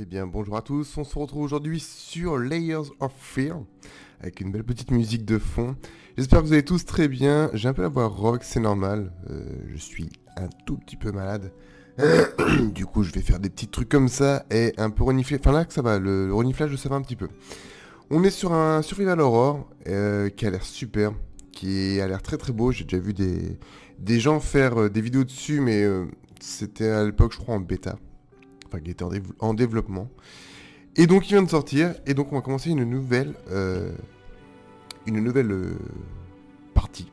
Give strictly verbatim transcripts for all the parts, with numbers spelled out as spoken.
Eh bien bonjour à tous, on se retrouve aujourd'hui sur Layers of Fear avec une belle petite musique de fond. J'espère que vous allez tous très bien, j'ai un peu la voix rock, c'est normal, euh, je suis un tout petit peu malade. Du coup je vais faire des petits trucs comme ça et un peu renifler, enfin là que ça va, le, le reniflage ça va un petit peu. On est sur un Survival Horror euh, qui a l'air super, qui a l'air très très beau, j'ai déjà vu des, des gens faire euh, des vidéos dessus mais euh, c'était à l'époque je crois en bêta. Enfin, qui était en, dév en développement. Et donc, il vient de sortir. Et donc, on va commencer une nouvelle... Euh, une nouvelle... Euh, partie.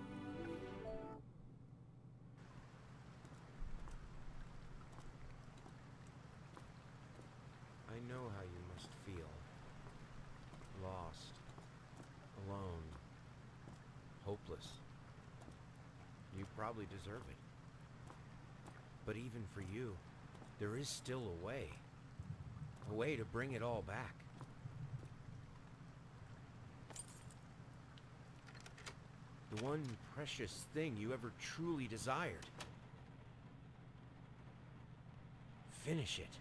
I know how you must feel. Lost. Alone. Hopeless. You probably deserve it. But even for you, there is still a way. A way to bring it all back. The one precious thing you ever truly desired. Finish it.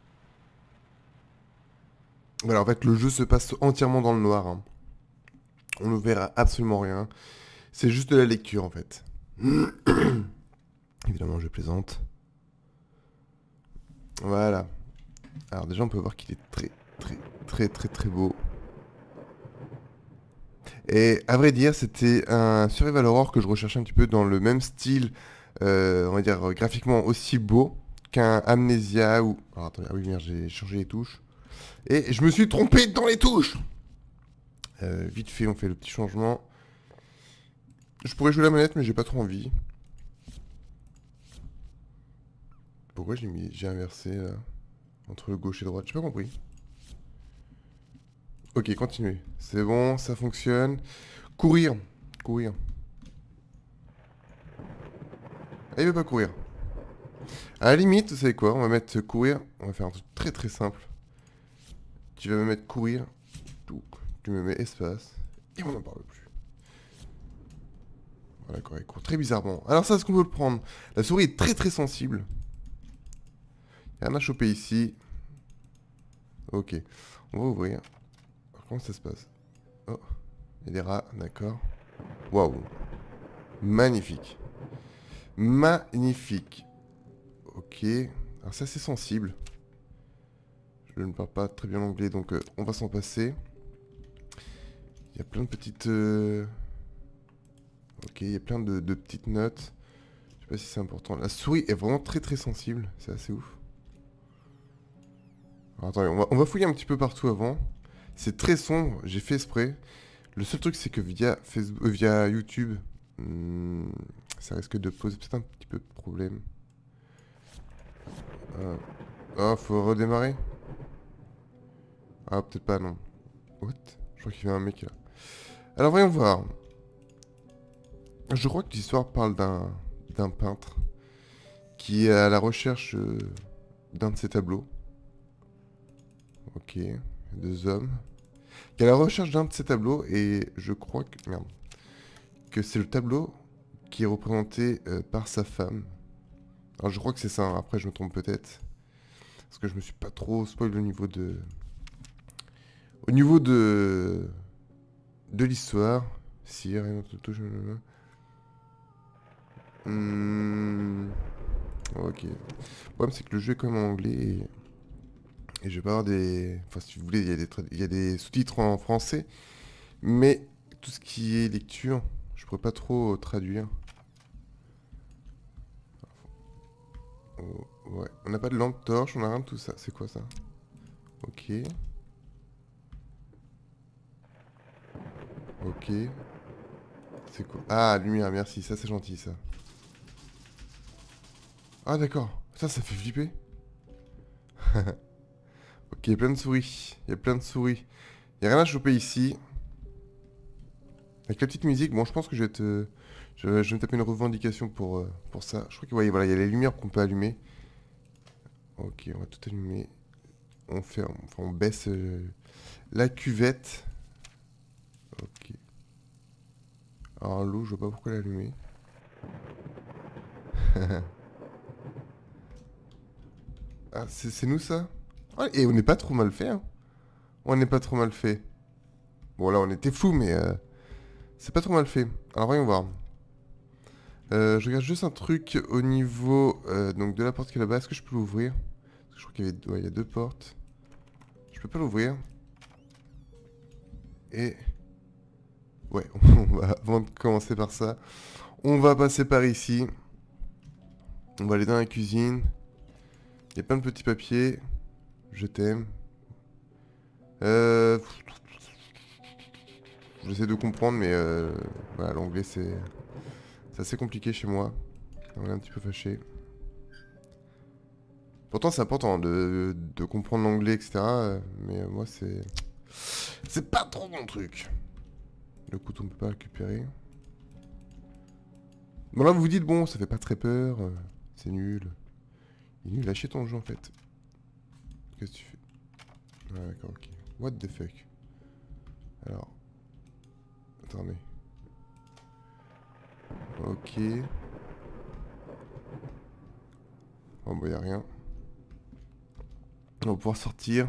Voilà, en fait, le jeu se passe entièrement dans le noir. Hein. On ne verra absolument rien. C'est juste de la lecture, en fait. Évidemment, je plaisante. Voilà. Alors déjà, on peut voir qu'il est très, très, très, très, très beau. Et à vrai dire, c'était un Survival Horror que je recherchais un petit peu dans le même style, euh, on va dire graphiquement aussi beau qu'un Amnesia ou... Alors attendez, ah oui, merde, j'ai changé les touches. Et je me suis trompé dans les touches euh, Vite fait, on fait le petit changement. Je pourrais jouer la manette, mais j'ai pas trop envie. Pourquoi j'ai mis, j'ai inversé là, entre le gauche et droite? J'ai pas compris. Ok, continuez. C'est bon, ça fonctionne. Courir. Courir. Ah, il veut pas courir. À la limite, vous savez quoi? On va mettre courir. On va faire un truc très très simple. Tu vas me mettre courir. Tu me mets espace. Et on n'en parle plus. Voilà, quoi, il court très bizarrement. Alors ça, est-ce qu'on veut le prendre? La souris est très très sensible. Il y a rien à choper ici. Ok. On va ouvrir. Alors, comment ça se passe? Oh. Il y a des rats, d'accord. Waouh. Magnifique. Magnifique. Ok. Alors ça, c'est sensible. Je ne parle pas très bien l'anglais, donc euh, on va s'en passer. Il y a plein de petites... Euh... Ok, il y a plein de, de petites notes. Je sais pas si c'est important. La souris est vraiment très très sensible. C'est assez ouf. Alors, attendez, on va, on va fouiller un petit peu partout avant. C'est très sombre, j'ai fait exprès. Le seul truc, c'est que via, Facebook, euh, via YouTube, hmm, ça risque de poser peut-être un petit peu de problème. Ah, oh, faut redémarrer. Ah, peut-être pas, non. What? Je crois qu'il y avait un mec là. Alors, voyons voir. Je crois que l'histoire parle d'un d'un peintre qui est à la recherche euh, d'un de ses tableaux. Ok, deux hommes. Qui est à la recherche d'un de ses tableaux et je crois que... Merde. Que c'est le tableau qui est représenté euh, par sa femme. Alors je crois que c'est ça, hein. Après je me trompe peut-être. Parce que je me suis pas trop spoil au niveau de... Au niveau de... De l'histoire. Si, rien d'autre touche... Hmm... Ok. Le problème c'est que le jeu est quand même en anglais et... Et je vais pas avoir des... Enfin si vous voulez, il y a des, tra... il y a des sous-titres en français. Mais tout ce qui est lecture, je pourrais pas trop traduire. Oh, ouais, on n'a pas de lampe torche, on a rien de tout ça. C'est quoi ça? Ok. Ok. C'est quoi? Ah, lumière, merci, ça c'est gentil ça. Ah d'accord, ça, ça fait flipper. Ok, il y a plein de souris. Il y a plein de souris. Il y a rien à choper ici. Avec la petite musique, bon, je pense que je vais te... Je vais, je vais me taper une revendication pour, euh, pour ça. Je crois que, ouais, voilà, il y a les lumières qu'on peut allumer. Ok, on va tout allumer. On fait... Enfin, on baisse euh, la cuvette. Ok. Alors, l'eau, je vois pas pourquoi l'allumer. Ah, c'est nous ça? Oh, et on n'est pas trop mal fait, hein. On n'est pas trop mal fait. Bon, là, on était flou, mais euh, c'est pas trop mal fait. Alors, voyons voir. Euh, je regarde juste un truc au niveau euh, donc de la porte qui est là-bas. Est-ce que je peux l'ouvrir? Parce que je crois qu'il y avait... ouais, il y a deux portes. Je peux pas l'ouvrir. Et... ouais, on va, avant de commencer par ça, on va passer par ici. On va aller dans la cuisine. Il y a plein de petits papiers. Je t'aime. Euh... J'essaie de comprendre, mais euh... voilà, l'anglais c'est... c'est assez compliqué chez moi. On est un petit peu fâché. Pourtant c'est important de, de comprendre l'anglais, et cetera. Mais euh, moi c'est... c'est pas trop mon truc. Le couteau on peut pas récupérer. Bon là vous vous dites, bon ça fait pas très peur. euh, C'est nul. Il est nul, lâchez ton jeu en fait. Qu'est-ce que tu fais? Ah d'accord, ok. What the fuck? Alors... attendez. Ok. Oh bah y'a rien. On va pouvoir sortir.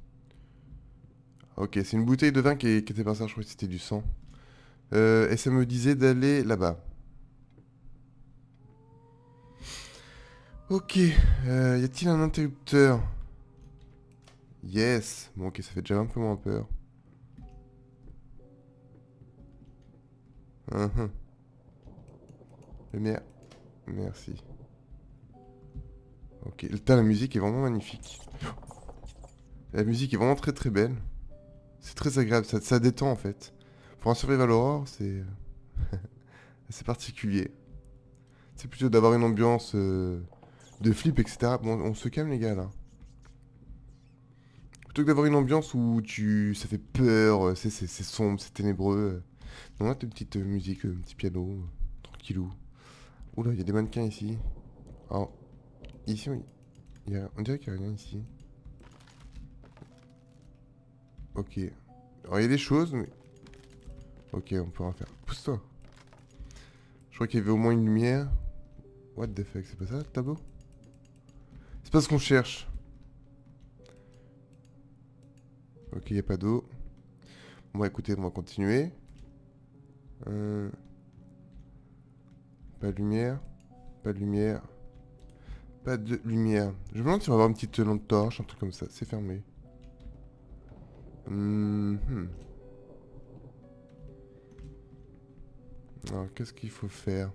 Ok, c'est une bouteille de vin qui, est- qui était par ça, je crois que c'était du sang. Euh, et ça me disait d'aller là-bas. Ok, euh, y a-t-il un interrupteur? Yes. Bon ok, ça fait déjà un peu moins peur. Uhum. Lumière. Merci. Ok, putain, la musique est vraiment magnifique. La musique est vraiment très très belle. C'est très agréable, ça, ça détend en fait. Pour un survival horror, c'est assez particulier. C'est plutôt d'avoir une ambiance euh, de flip, et cetera. Bon, on se calme les gars là. Plutôt que d'avoir une ambiance où tu, ça fait peur, euh, c'est c'est- c'est sombre, c'est ténébreux. Donc là, t'as une petite euh, musique, euh, un petit piano, euh, tranquillou. Oula, il y a des mannequins ici. Alors, ici, oui. Il y a, on dirait qu'il n'y a rien ici. Ok. Alors, il y a des choses, mais... ok, on peut rien faire. Pousse-toi. Je crois qu'il y avait au moins une lumière. What the fuck, c'est pas ça le tableau? C'est pas ce qu'on cherche. Ok, il n'y a pas d'eau. Bon, bah, écoutez, on va continuer. Euh... Pas de lumière. Pas de lumière. Pas de lumière. Je me demande si on va avoir une petite lampe torche, un truc comme ça. C'est fermé. Hum, hum. Alors, qu'est-ce qu'il faut faire?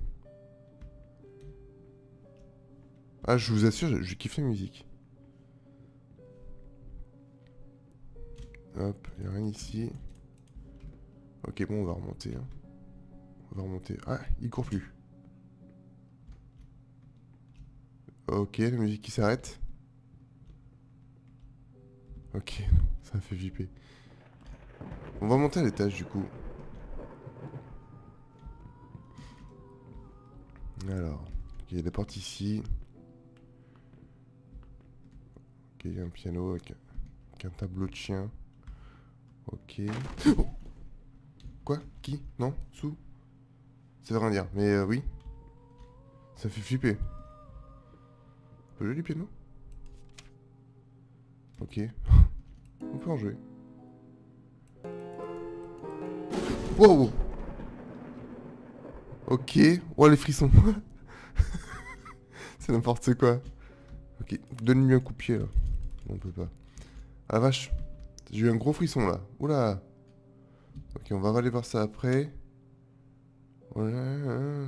Ah, je vous assure, je, je kiffe la musique. Hop, il a rien ici. Ok, bon, on va remonter. Hein. On va remonter. Ah, il court plus. Ok, la musique qui s'arrête. Ok, ça me fait flipper. On va monter à l'étage du coup. Alors, il y a des portes ici. Ok, il y a un piano avec, avec un tableau de chien. Ok. Oh, quoi? Qui? Non? Sous? Ça veut rien dire, mais euh, oui. Ça fait flipper. Pas joli piano? Ok. On peut en jouer. Wow! Ok. Oh, les frissons. C'est n'importe quoi. Ok. Donne-lui un coup de pied, là. Non, on peut pas. Ah, vache. J'ai eu un gros frisson, là. Oula. Ok, on va aller voir ça après. Voilà.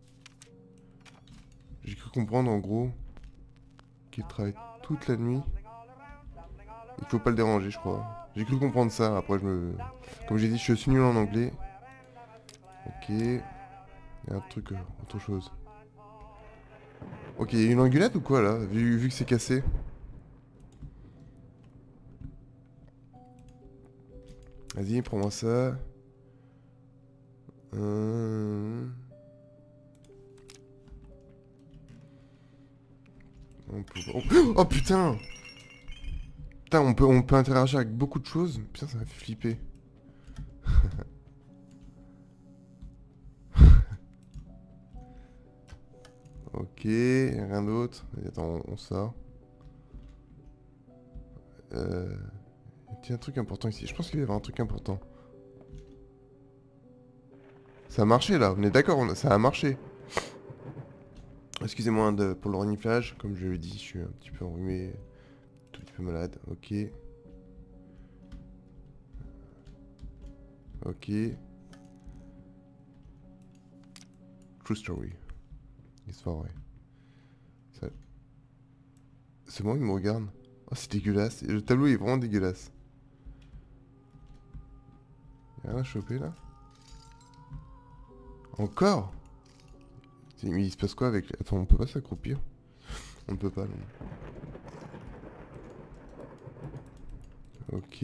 J'ai cru comprendre, en gros, qu'il travaille toute la nuit. Il faut pas le déranger, je crois. J'ai cru comprendre ça. Après, je me... comme j'ai dit, je suis nul en anglais. Ok. Il y a un truc, euh, autre chose. Ok, il y a une engueulade ou quoi, là, vu, vu que c'est cassé? Vas-y, prends-moi ça. Euh... On peut... oh, oh, putain! Putain, on peut, on peut interagir avec beaucoup de choses. Putain, ça m'a fait flipper. Ok, rien d'autre. Attends, on, on sort. Euh... Il y a un truc important ici. Je pense qu'il va y avoir un truc important. Ça a marché là, on est d'accord, on a- ça a marché. Excusez-moi de... pour le reniflage, comme je l'ai dit, je suis un petit peu enrhumé, tout petit peu malade. Ok. Ok. True story. Histoire vraie. Ça... C'est moi qui me regarde. Oh, c'est dégueulasse. Le tableau est vraiment dégueulasse. Y'a rien à choper là? Encore? Mais il se passe quoi avec... Attends, on peut pas s'accroupir? On ne peut pas, non. Ok.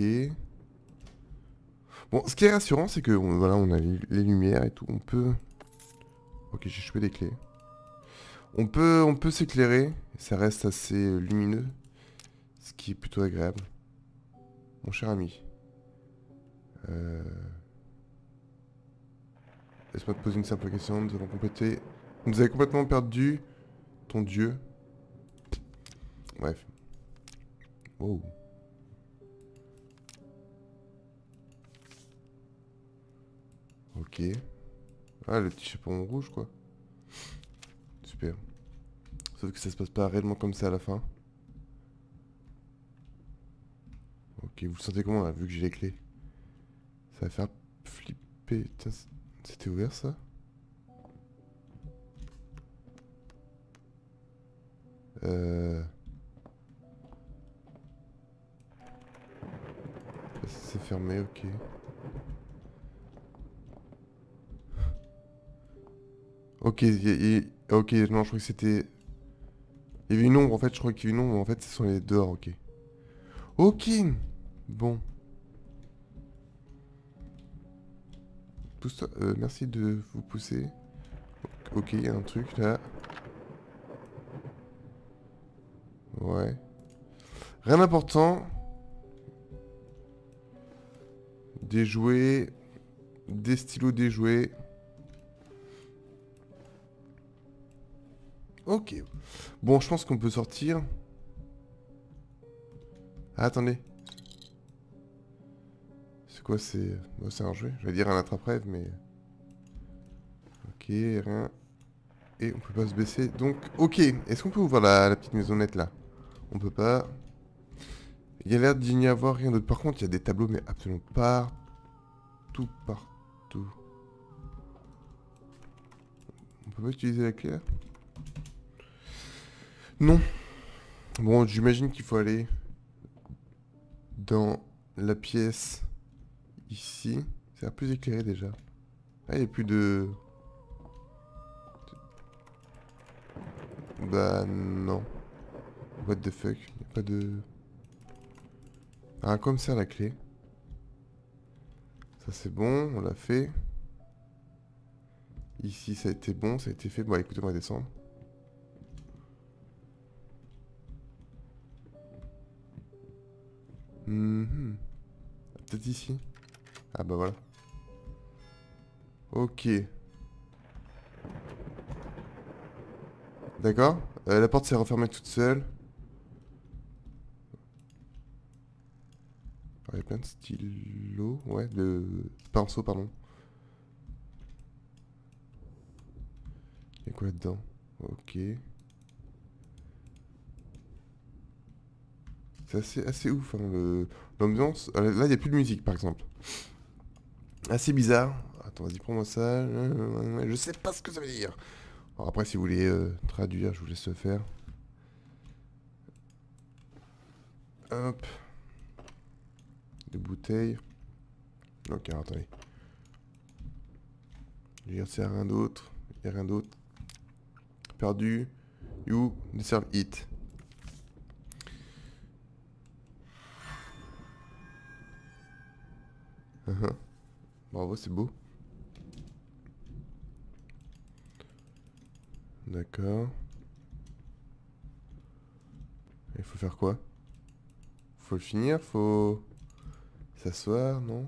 Bon, ce qui est rassurant, c'est que on, voilà, on a les, les lumières et tout. On peut... Ok, j'ai chopé des clés. On peut, on peut s'éclairer. Ça reste assez euh, lumineux. Ce qui est plutôt agréable. Mon cher ami. Euh... Laisse-moi te poser une simple question. Nous avons complété... Nous avons complètement perdu ton dieu. Bref. Oh. Ok. Ah, le petit chaperon rouge, quoi. Super. Sauf que ça se passe pas réellement comme ça à la fin. Ok, vous le sentez comment, là, vu que j'ai les clés? Ça va faire flipper. Tiens, c'était ouvert, ça? Euh... C'est fermé, ok. Ok, y a- y a- ok, non, je crois que c'était... Il y avait une ombre, en fait, je crois qu'il y avait une ombre, mais en fait, ce sont les dehors, ok. Ok. Bon. Pousse-toi, euh, merci de vous pousser. Ok, il y a un truc, là. Ouais. Rien d'important. Des jouets. Des stylos déjoués. Ok. Bon, je pense qu'on peut sortir. Ah, attendez. C'est quoi, c'est... Bon, c'est un jouet. Je vais dire un attrape-rêve, mais... Ok, rien. Et on peut pas se baisser. Donc, ok. Est-ce qu'on peut ouvrir la, la petite maisonnette, là? On peut pas. Il y a l'air d'y n'y avoir rien d'autre. Par contre, il y a des tableaux, mais absolument partout, partout. On peut pas utiliser la clé, là? Non. Bon, j'imagine qu'il faut aller dans la pièce ici. C'est un peu éclairé déjà. Ah, il n'y a plus de... Bah non. What the fuck? Il n'y a pas de... Ah, comme ça la clé. Ça c'est bon, on l'a fait. Ici ça a été bon, ça a été fait. Bon écoutez, on va descendre. Mhm. Peut-être ici. Ah bah voilà. Ok. D'accord. Euh, la porte s'est refermée toute seule. Ah, il y a plein de stylos. Ouais, de pinceaux, pardon. Il y a quoi là-dedans? Ok. C'est assez, assez ouf, hein, le- l'ambiance. Euh, Là, il n'y a plus de musique, par exemple. Assez bizarre. Attends, vas-y, prends-moi ça. Je sais pas ce que ça veut dire. Alors après, si vous voulez euh, traduire, je vous laisse le faire. Hop. Des bouteilles. Ok, alors, attendez. Il n'y a rien d'autre. Il n'y a rien d'autre. Perdu. You deserve it. Uh-huh. Bravo, c'est beau. D'accord. Il faut faire quoi? Faut le finir, faut s'asseoir, non?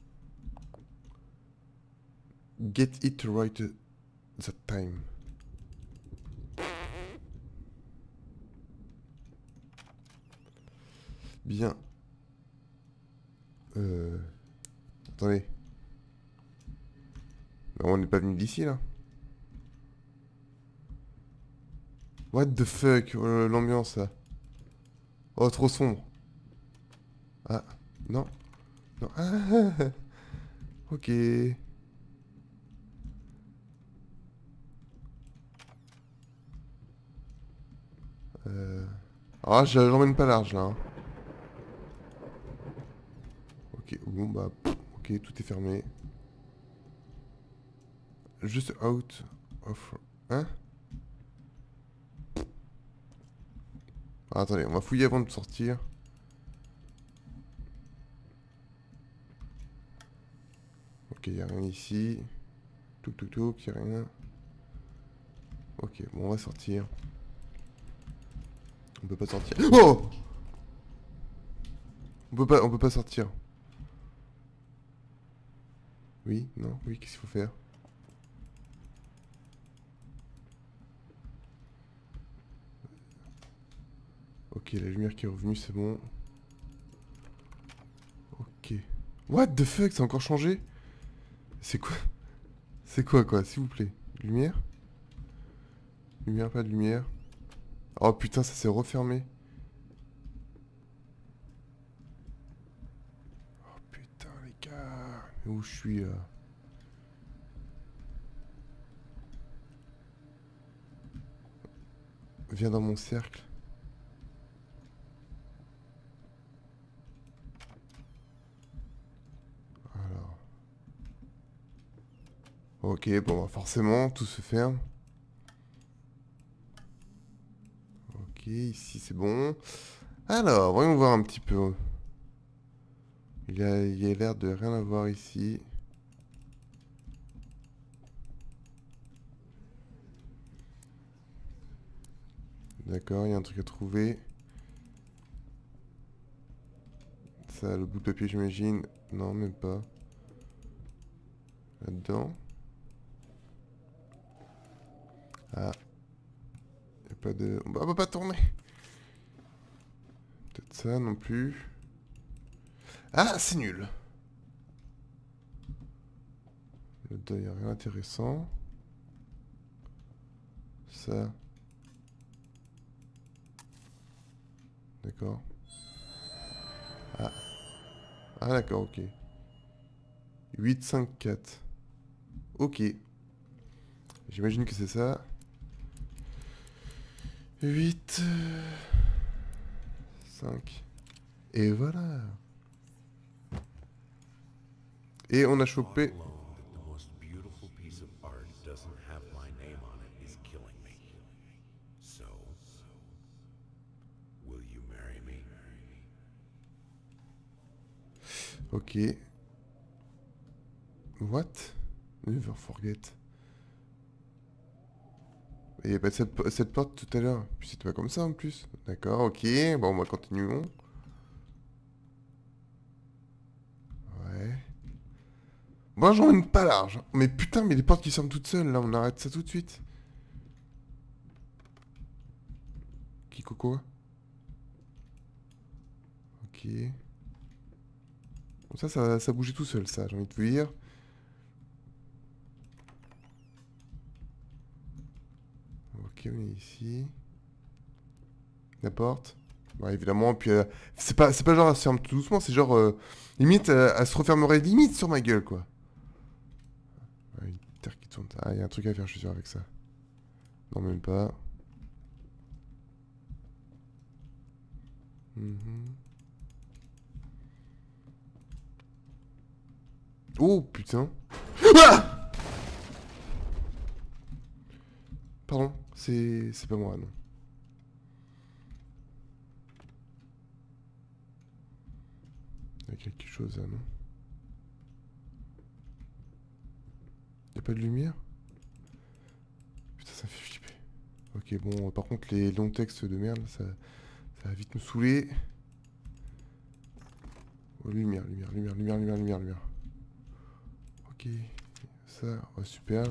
Get it right that time. bien... Euh... Attendez. Non, on n'est pas venu d'ici, là. What the fuck, euh, l'ambiance, là. Oh, trop sombre. Ah, non. Non. Ah, ok. Euh... Ah, je l'emmène pas large, là. Hein. Ok, bon, bah... Pff, ok, tout est fermé. Juste out of... Hein? Ah, attendez, on va fouiller avant de sortir. Ok, y a rien ici. Touk touk touk, y a rien. Ok, bon, on va sortir. On peut pas sortir. Oh! On peut pas, on peut pas sortir. Oui, non, oui, qu'est-ce qu'il faut faire? Ok, la lumière qui est revenue, c'est bon. Ok. What the fuck, ça a encore changé? C'est quoi? C'est quoi, quoi, s'il vous plaît? Lumière? Lumière, pas de lumière. Oh putain, ça s'est refermé. Oh putain, les gars. Mais où je suis, là? Viens dans mon cercle. Alors. Ok, bon, bah forcément, tout se ferme. Ok, ici c'est bon. Alors, voyons voir un petit peu. Il y a, il y a l'air de rien avoir ici. D'accord, il y a un truc à trouver. Ça, le bout de papier, j'imagine. Non, même pas. Là-dedans. Ah. Il n'y a pas de... On va pas tourner. Peut-être ça non plus. Ah, c'est nul. Là-dedans, il n'y a rien d'intéressant. Ça. D'accord. Ah. Ah, d'accord, ok. huit, cinq, quatre. Ok. J'imagine que c'est ça. huit... cinq. Et voilà. Et on a chopé... Ok. What? Never forget. Il n'y a pas de cette, cette porte tout à l'heure. Puis c'était pas comme ça en plus. D'accord, ok. Bon, bah continuons. Ouais. Bon, j'emmène pas large. Mais putain, mais les portes qui ferment toutes seules, là, on arrête ça tout de suite. Qui coco? Ok. Bon, ça, ça, ça bougeait tout seul, ça, j'ai envie de vous dire. Ok, on est ici. La porte. Ouais, évidemment, puis euh, c'est pas, c'est pas genre elle se ferme tout doucement, c'est genre euh, limite, euh, elle se refermerait limite sur ma gueule, quoi. Ouais, une terre qui tourne. Ah, il y a un truc à faire, je suis sûr, avec ça. Non, même pas. Mm-hmm. Oh, putain. Ah! Pardon, c'est c'est pas moi, non. Il y a quelque chose là, non? Y'a pas de lumière? Putain, ça me fait flipper. Ok, bon, par contre, les longs textes de merde, ça, ça va vite me saouler. Oh, lumière, lumière, lumière, lumière, lumière, lumière, lumière. Ok, ça, ouais, super.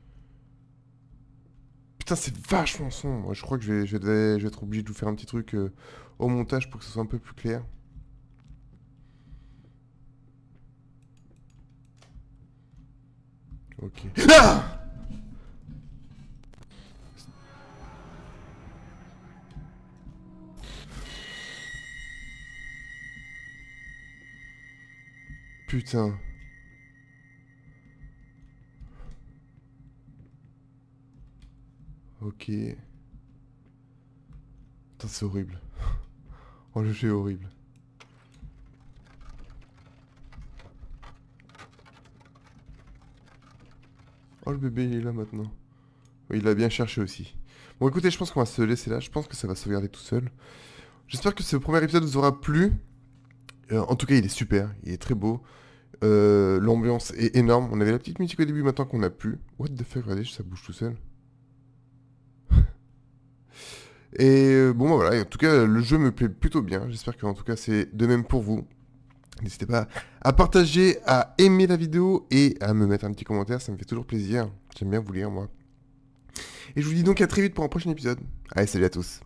Putain, c'est vachement sombre. Je crois que je vais, je, vais, je vais être obligé de vous faire un petit truc euh, au montage pour que ce soit un peu plus clair. Ok. Ah! Putain. Ok. Putain, c'est horrible. Oh, le jeu est horrible. Oh, le bébé, il est là maintenant. Oui, il l'a bien cherché aussi. Bon, écoutez, je pense qu'on va se laisser là. Je pense que ça va sauvegarder tout seul. J'espère que ce premier épisode vous aura plu. Euh, en tout cas, il est super. Il est très beau. Euh, L'ambiance est énorme. On avait la petite musique au début, maintenant qu'on n'a plus. What the fuck, regardez, ça bouge tout seul. Et euh, bon, bah voilà. Et en tout cas, le jeu me plaît plutôt bien. J'espère que, en tout cas, c'est de même pour vous. N'hésitez pas à partager, à aimer la vidéo et à me mettre un petit commentaire. Ça me fait toujours plaisir. J'aime bien vous lire, moi. Et je vous dis donc à très vite pour un prochain épisode. Allez, salut à tous.